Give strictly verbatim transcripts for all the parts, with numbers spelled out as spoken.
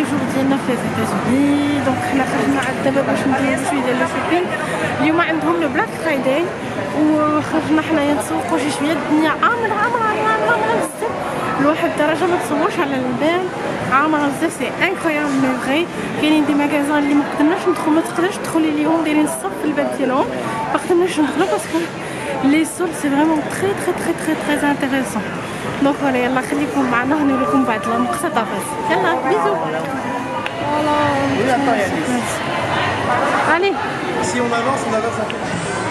بريميير جور ديالنا في الإيتازوني. دونك حنا خرجنا عاد دابا باش نديرو شويه ديال الشوبينغ. اليوم عندهم لو بلاك فرايداي وخرجنا حنايا نتسوقو شي شويه. الدنيا عامره عامره عامره بزاف لواحد الدرجه ما تصورش على البال. عامره بزاف سي انكرويابل مي فغي. كاينين دي ماغازان اللي ما قدرناش ندخلو ما تقدرش تدخلي اليوم دايرين الصف في الباب ديالهم ما قدرناش ندخلو باسكو لي سول سي فريمون تري تري تري تري تري انتريسون. دونك فوالا يلا خليكم معنا نوريكم بعد المقتطفات. يلا بيزو. فوالا allez. Si on avance, on avance un peu.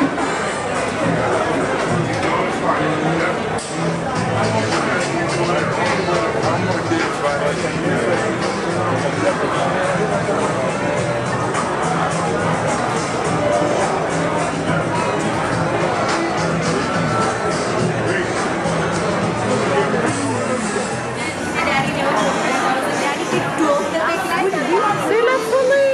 C'est la folie.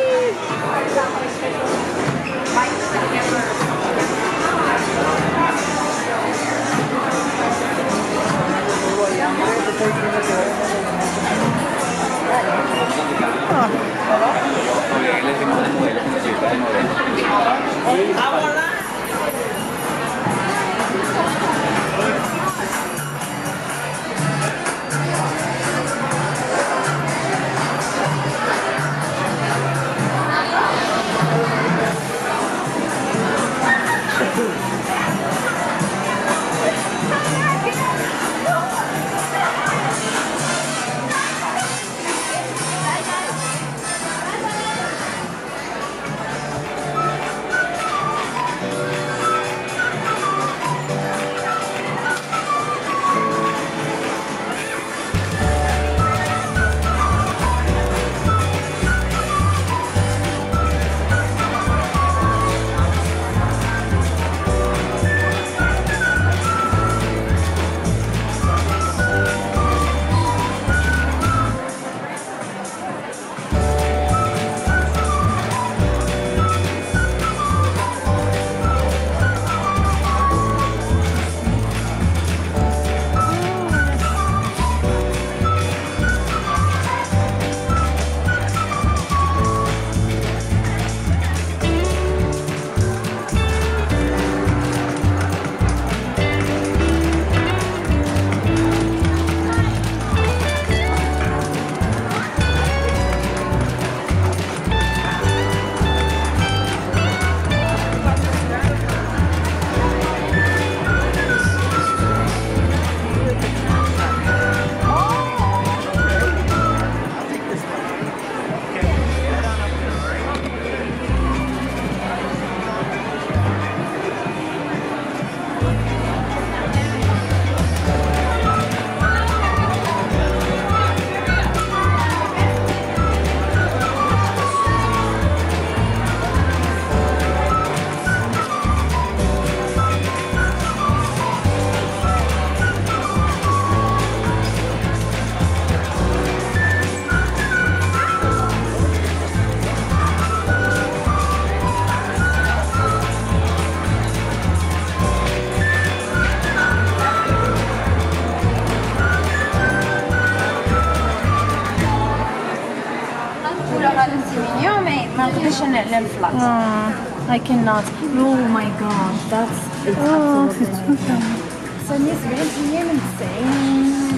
Uh, I cannot. Oh my god, that's it's Oh, c'est absolutely trop ça. Sonia سبعين في المية من تسعين.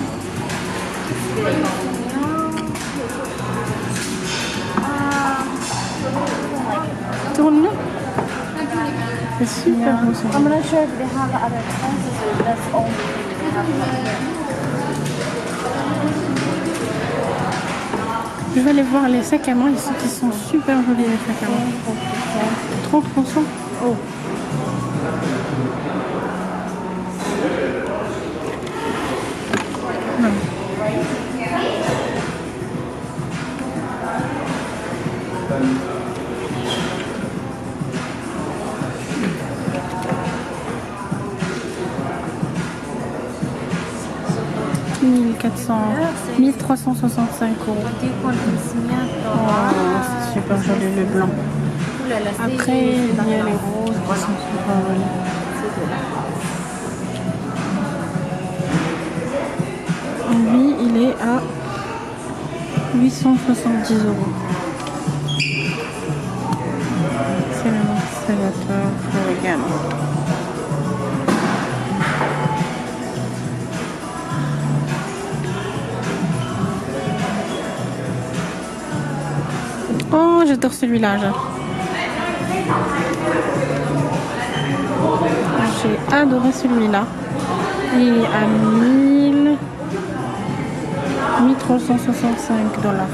Tourne. C'est super beau ça. I'm not sure if they have other expenses or that's only they have. Je vais aller voir les sacs à main ici qui sont super jolis les sacs à main. trente pour cent. Oh. Non. mille quatre cents, mille trois cent soixante-cinq euros. Oh, c'est super joli le blanc. Après, il y a les roses qui sont super jolis. Lui, il est à huit cent soixante-dix euros. C'est le conservateur Ferragamo. Oh, j'adore celui-là. J'ai adoré celui-là. Il est à mille trois cent soixante-cinq dollars.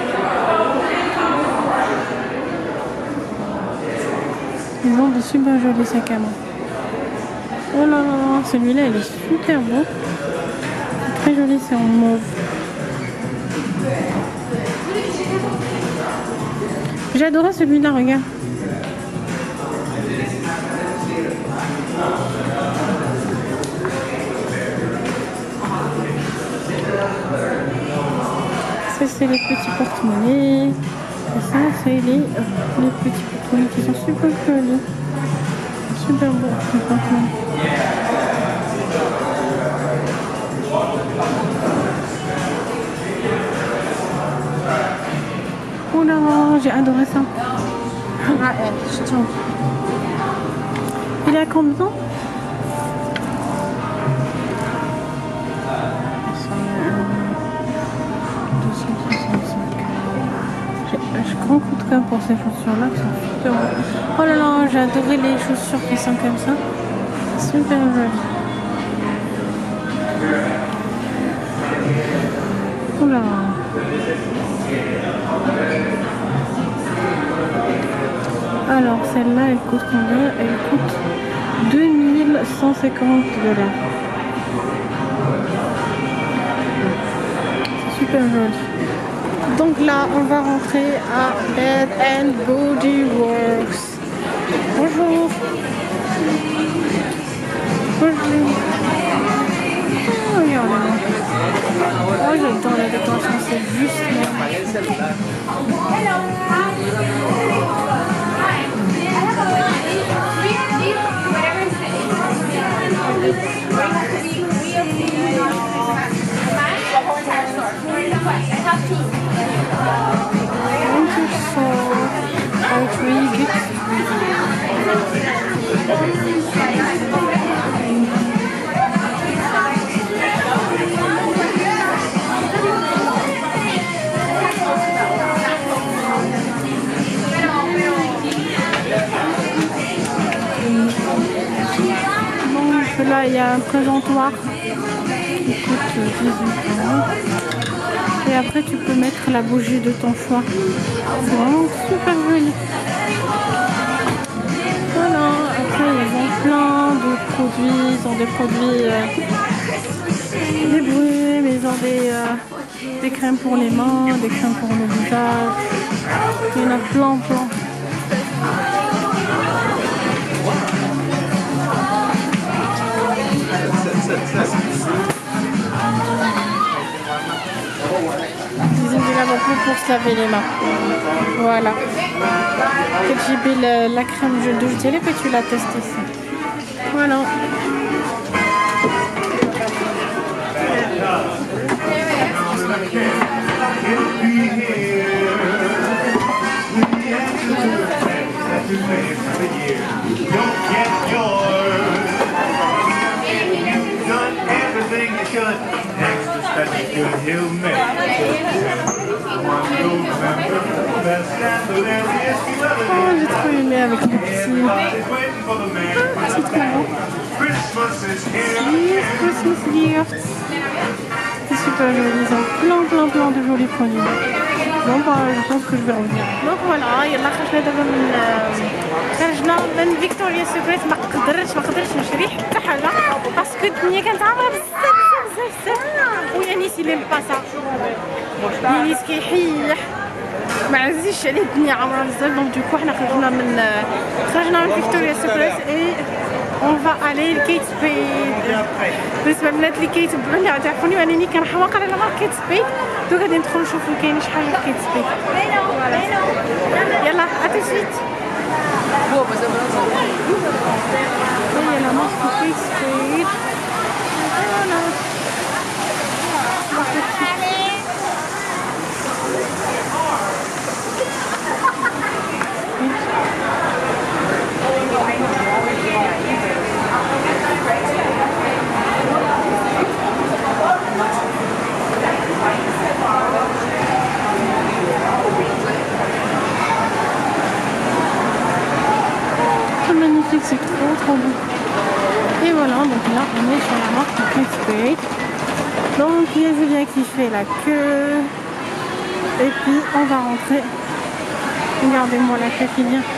Ils ont de super jolis sacs à main. Oh là là, celui-là il est super beau. Très joli, c'est en mauve. J'ai adoré celui-là, regarde. Ça c'est les petits porte-monnaies. Et ça c'est les, les petits porte-monnaies qui sont super jolis. Super beaux les porte-monnaies. Oh là, j'ai adoré ça. Ah, je tiens. Il est à combien? deux cent soixante-cinq. Je grand coup de cœur pour ces chaussures-là qui sont super beaux. Oh là là, j'ai adoré les chaussures qui sont comme ça. Super jolies. Oh là. Alors celle-là elle coûte combien? Elle coûte deux mille cent cinquante dollars. C'est super joli. Donc là on va rentrer à Bath and Body Works. Bonjour. Bonjour. Oh, regardez-moi. Oh, j'adore la décoration, c'est juste même. Là il y a un présentoir qui coûte dix-huit euros. Et après tu peux mettre la bougie de ton choix. C'est vraiment super joli. Voilà, après ils ont plein de produits. Ils ont des produits euh, des bruits, mais ils ont des, euh, des crèmes pour les mains, des crèmes pour le visage. Il y en a plein plein. Ils ont du lavabo pour se laver les mains. Voilà. J'ai mis la, la crème de gel et puis tu la testes ici. Voilà. Oh, j'ai trop aimé avec les petits. Ah, c'est trop beau. Yes, Christmas gifts. C'est super joli. Ils ont plein, plein, plein de jolis produits. Bon, bah, je pense que je vais revenir. Donc voilà, يلا خرجنا دابا من خرجنا من فيكتوريا سيكريت. ما قدرتش ما قدرتش نشري حتى حاجه باسكو الدنيا كانت عامره بزاف بزاف بزاف. ويعني سي لي الباسا يانيس كيحيح ما عزيزش عليه الدنيا عامره بزاف. دونك دوكو حنا خرجنا من خرجنا من فيكتوريا سيكريت اي اون فا الي لكيت سبيد. بالنسبه للبنات اللي كيتبعوني اللي تعرفوني انني كنحماق على مارك كيت سبيد. دوك غادي ندخلو نشوفو كاين شي حاجه في كيت سبيد. يلا اتو سويت. هي لا مارك كيت سبيد. فوالا trop beau. Et voilà, donc là on est sur la marque Kate Spade. Donc il y a Julien qui fait la queue. Et puis on va rentrer. Regardez-moi la queue qui vient.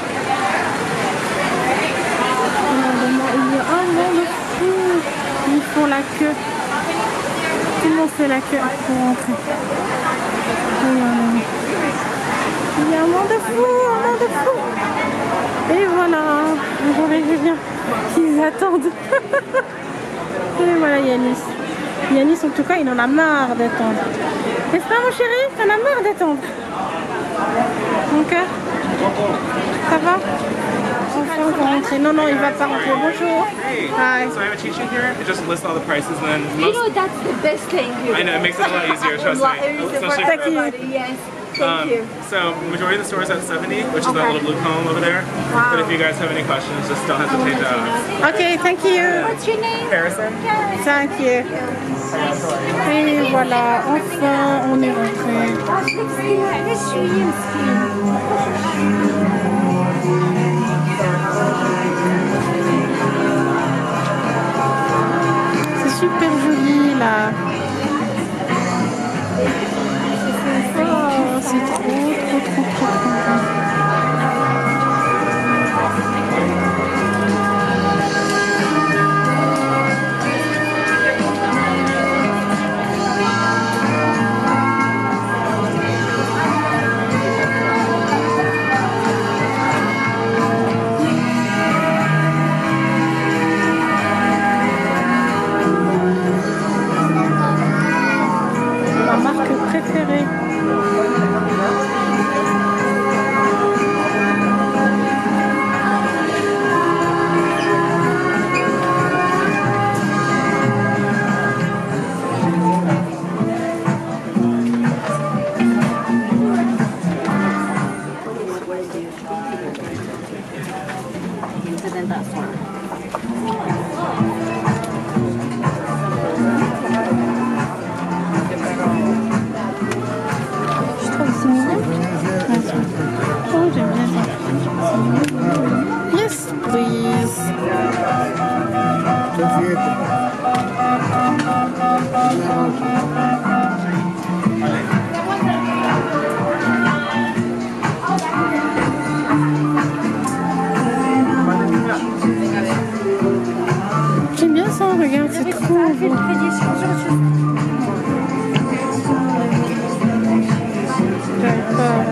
Regardez-moi, il y a un monde fou. Ils font la queue. Tout le monde fait la queue pour rentrer. Regardez-moi. Il y a un monde fou, un monde fou. Et voilà, vous voyez bien qu'ils attendent. Et voilà Yanis. Yanis en tout cas il en a marre d'attendre. N'est-ce pas mon chéri? T'en as marre d'attendre? Mon cœur? Ça va? Enfin on va rentrer. Non non il va pas rentrer. Bonjour. Hi. So I have a cheat sheet here. It just lists all the prices and then You most... know that's the best thing. I know, it makes it a lot easier, trust me. Especially Thank for- you. Yes. Thank Um, you. so majority of the store is at seventy, which is Okay. that little blue column over there. Wow. But if you guys have any questions, just don't hesitate to ask. Ok, thank you. What's your name? Harrison? Thank you. Et voilà, enfin on est rentré. C'est super joli là. Oh, c'est trop, trop, trop, trop, trop bien. Ma marque préférée. Je trouve que c'est mignon. Oh, j'aime bien ça. Yes, please. J'aime bien ça, regarde, c'est trop beau. D'accord.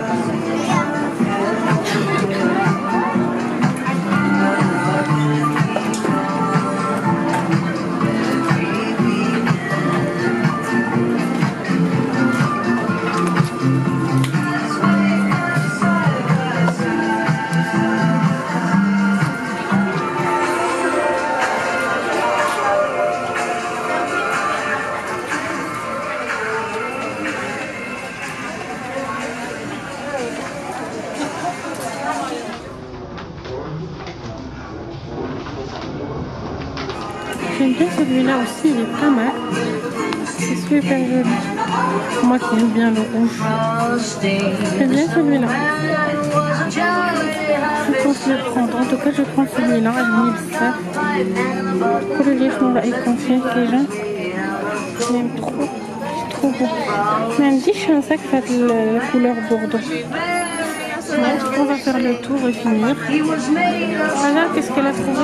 J'aime bien celui-là aussi, il est pas mal. C'est super joli. Moi qui aime bien le rouge. J'aime bien celui-là. Je pense le prendre. En tout cas, je prends celui-là. Je ça. Pour le livre, là, il confie les gens. J'aime trop. C'est trop beau. Mais elle me dit que je suis un sac fait de la couleur bordeaux. Ouais, on va faire le tour et finir. Voilà, qu'est-ce qu'elle a trouvé?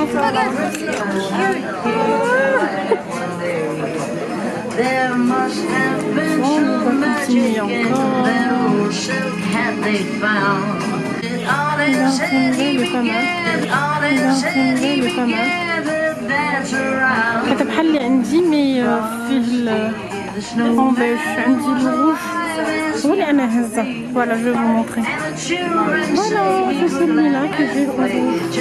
Bon, on va continuer encore. الانسان اللي فما الانسان اللي فما كتب حلي عندي مي فيه الأنباش عندي الروج هو اللي انا هزه فوالا جو فو مونطري فوالا سي celui-là que j'ai au rouge.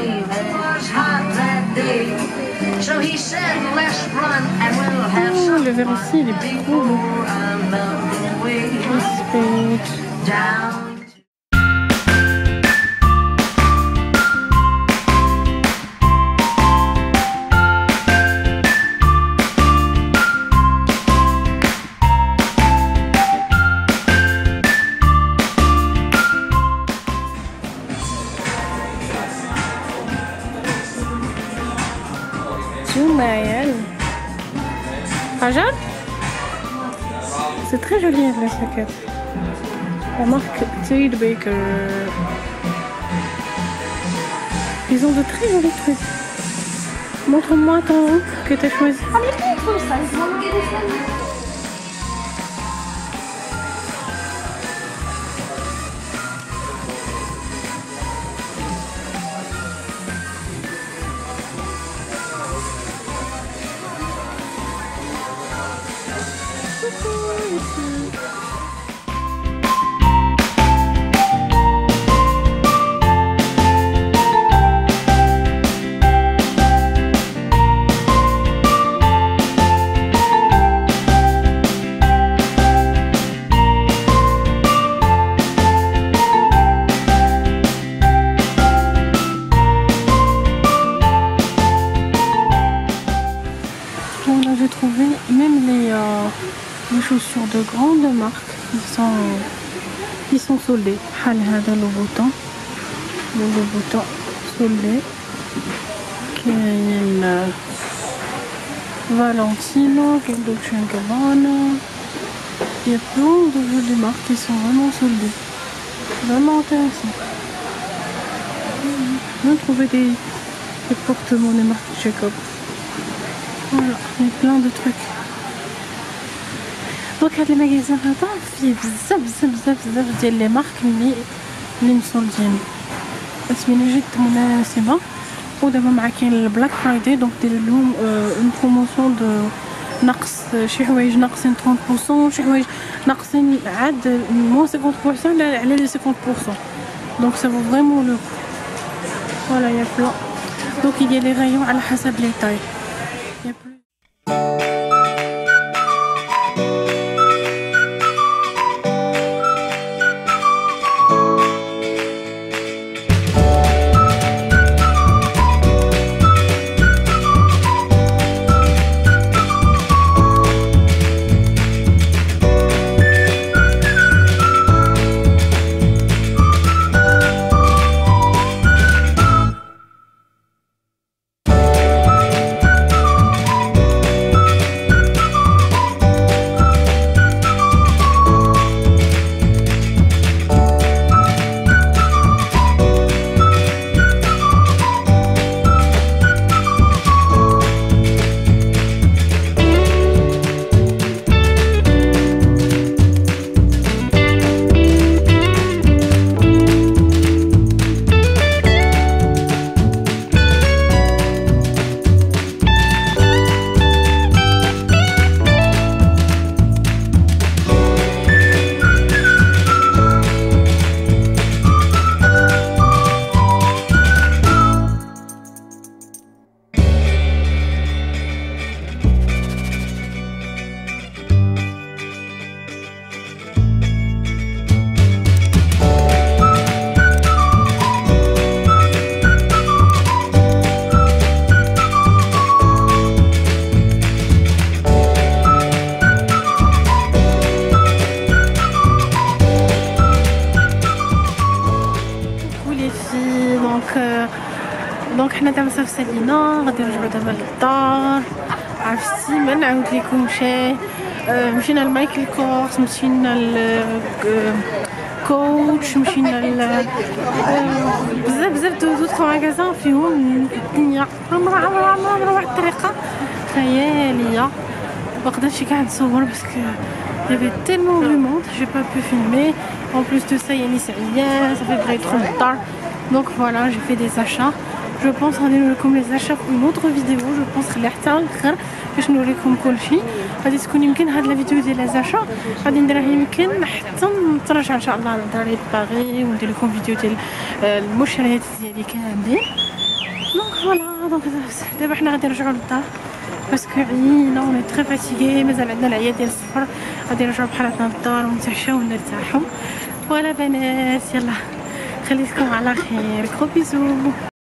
Oh, le verre aussi il est trop beau. Respect. C'est très joli la jaquette. La marque Tate Baker. Ils ont de très jolis trucs. Montre-moi ton que t'as choisi. J'ai trouvé même les, euh, les chaussures de grande marque qui sont, qui sont soldées. هذا le bouton, le bouton soldé. كاين Valentino, كاين Dolce and Gabbana. Il y a plein de jolies marques qui sont vraiment soldées. Vraiment intéressant. On a trouvé des, des porte-monnaies marque Jacob. Voilà, il y a plein de trucs. Donc هاد المغازان هذا فيه بزاف بزاف بزاف بزاف ديال لي مارك اللي اللي مسولدين اسمينه جد مناسبه. ودابا مع كاين البلاك فرايداي دونك دير لهم اون بروموسيون دو نقص شي حوايج ناقصين ثلاثين بالمية شي حوايج ناقصين عاد موان خمسين بالمية على لي خمسين بالمية. دونك سا فو فريمون لو فوالا يا بلا. دونك يدير لي غايون على حسب لي تاي. دونك حنا دابا صافي سالينا غادي نرجعو دابا للدار. عرفتي ما نعاود لكم شي. مشينا لمايكل كورس، مشينا لكوتش، مشينا ل بزاف بزاف دوطخ ماغازان فيهم الدنيا عمرها عمرها عمرها بواحد الطريقه خياليه. مقدرتش كاع نصور باسكو يافي تيلمون دو موند جي با بو فيلمي. En plus de ça, il y a Nice hier, ça fait très trop tard. Donc voilà, j'ai fait des achats. Je pense غادي لكم les achats pour une autre vidéo. Je pense خلي حتى الاخر باش نوريكم كلشي. غادي تكون يمكن هاد لا فيديو ديال les achats غادي نديرها يمكن حتى نتراجع ان شاء الله على داري باغي وندير لكم فيديو ديال المشتريات ديالي كاملين. دونك فوالا دونك دابا حنا غادي نرجعوا للدار باسكو عيينا وني تري فاتيغي. مازال عندنا العيا ديال السفر، غادي نرجعوا بحالاتنا للدار ونتعشاو ونرتاحوا. فوالا بنات يلا خليكم على خير. كرو بيزو.